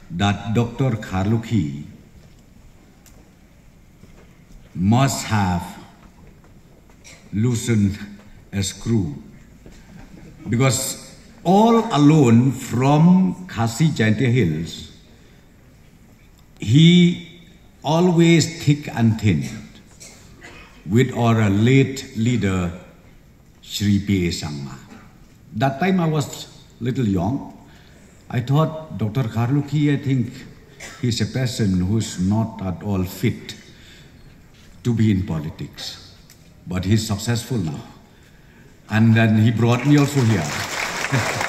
that Dr. Kharlukhi must have loosened a screw, because all alone from Khasi Jaintia Hills, he always thick and thin with our late leader, Shri P.A. Sangma. That time I was little young. I thought Dr. Kharlukhi, I think he's a person who's not at all fit to be in politics. But he's successful now. And then he brought me also here.